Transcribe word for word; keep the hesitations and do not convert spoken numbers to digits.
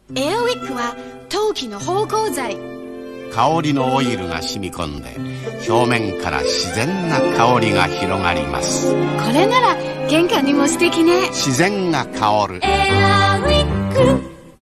エアウィッグは陶器の芳香剤。 香りのオイルが染み込んで表面から自然な香りが広がります。 これなら玄関にも素敵ね。 自然が香るエアウィッグ。